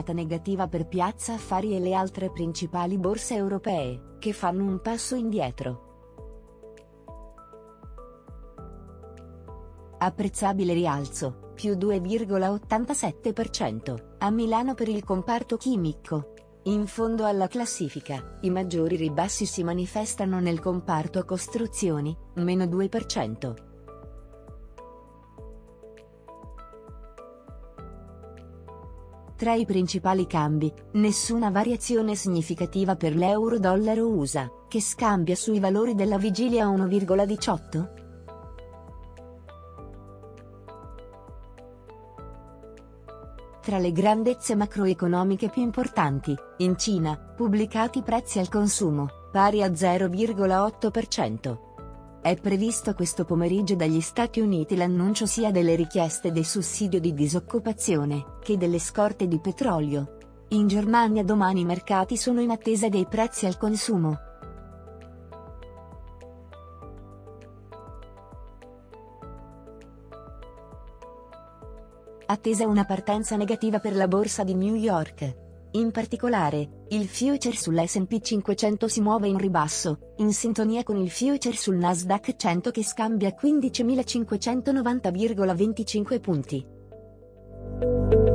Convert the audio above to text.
giornata negativa per Piazza Affari e le altre principali borse europee, che fanno un passo indietro. Apprezzabile rialzo, più 2,87%, a Milano per il comparto chimico. In fondo alla classifica, i maggiori ribassi si manifestano nel comparto costruzioni, meno 2%. Tra i principali cambi, nessuna variazione significativa per l'euro-dollaro USA, che scambia sui valori della vigilia a 1,18. Tra le grandezze macroeconomiche più importanti, in Cina, pubblicati prezzi al consumo, pari a 0,8%. È previsto questo pomeriggio dagli Stati Uniti l'annuncio sia delle richieste del sussidio di disoccupazione, che delle scorte di petrolio. In Germania domani i mercati sono in attesa dei prezzi al consumo. Attesa una partenza negativa per la borsa di New York. In particolare, il future sull'S&P 500 si muove in ribasso, in sintonia con il future sul Nasdaq 100 che scambia 15.590,25 punti.